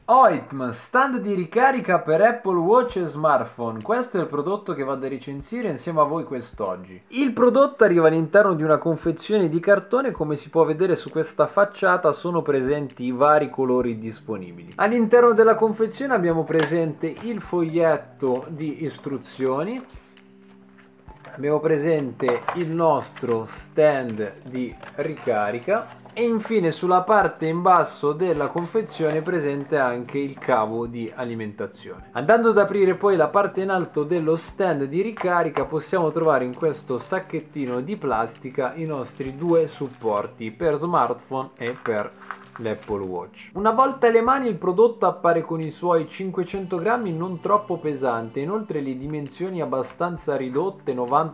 OITM, stand di ricarica per Apple Watch e smartphone. Questo è il prodotto che vado a recensire insieme a voi quest'oggi. Il prodotto arriva all'interno di una confezione di cartone, come si può vedere su questa facciata sono presenti i vari colori disponibili. All'interno della confezione abbiamo presente il foglietto di istruzioni. Abbiamo presente il nostro stand di ricarica e infine sulla parte in basso della confezione è presente anche il cavo di alimentazione. Andando ad aprire poi la parte in alto dello stand di ricarica possiamo trovare in questo sacchettino di plastica i nostri due supporti per smartphone e per l'Apple Watch. Una volta alle mani il prodotto appare con i suoi 500 grammi non troppo pesante, inoltre le dimensioni abbastanza ridotte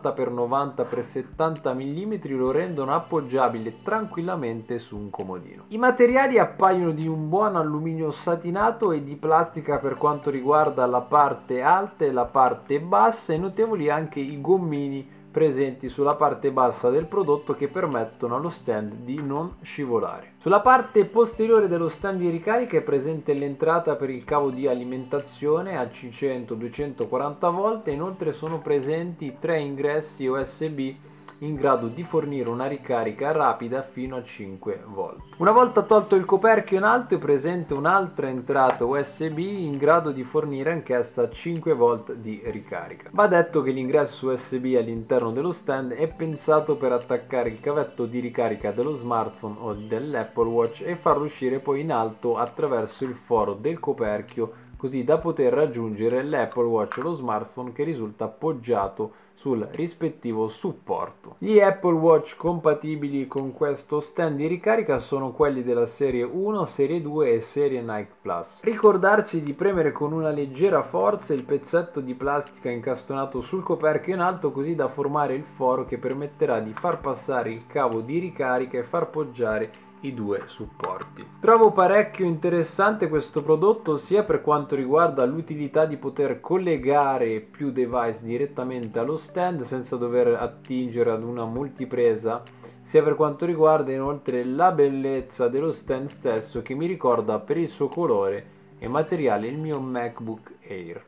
90x90x70 mm lo rendono appoggiabile tranquillamente su un comodino. I materiali appaiono di un buon alluminio satinato e di plastica per quanto riguarda la parte alta e la parte bassa e notevoli anche i gommini presenti sulla parte bassa del prodotto che permettono allo stand di non scivolare. Sulla parte posteriore dello stand di ricarica è presente l'entrata per il cavo di alimentazione AC100-240 volt e inoltre sono presenti 3 ingressi USB in grado di fornire una ricarica rapida fino a 5 volt. Una volta tolto il coperchio in alto è presente un'altra entrata USB in grado di fornire anch'essa 5 volt di ricarica. Va detto che l'ingresso USB all'interno dello stand è pensato per attaccare il cavetto di ricarica dello smartphone o dell'Apple Watch e farlo uscire poi in alto attraverso il foro del coperchio, così da poter raggiungere l'Apple Watch o lo smartphone che risulta appoggiato sul rispettivo supporto. Gli Apple Watch compatibili con questo stand di ricarica sono quelli della serie 1, serie 2 e serie Nike Plus. Ricordarsi di premere con una leggera forza il pezzetto di plastica incastonato sul coperchio in alto così da formare il foro che permetterà di far passare il cavo di ricarica e far poggiare i due supporti. Trovo parecchio interessante questo prodotto sia per quanto riguarda l'utilità di poter collegare più device direttamente allo stand senza dover attingere ad una multipresa, sia per quanto riguarda inoltre la bellezza dello stand stesso che mi ricorda per il suo colore e materiale il mio MacBook Air.